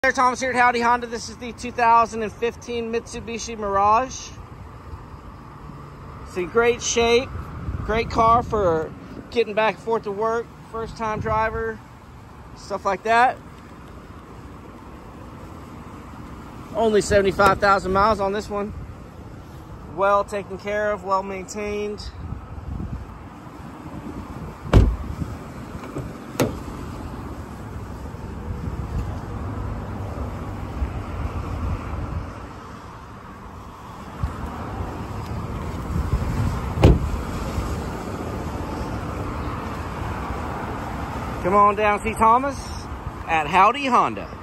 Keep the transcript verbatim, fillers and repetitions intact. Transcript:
Hey, Thomas here at Howdy Honda. This is the two thousand fifteen Mitsubishi Mirage. It's in great shape, great car for getting back and forth to work, first time driver, stuff like that. Only seventy-five thousand miles on this one. Well taken care of, well maintained. Come on down, see Thomas at Howdy Honda.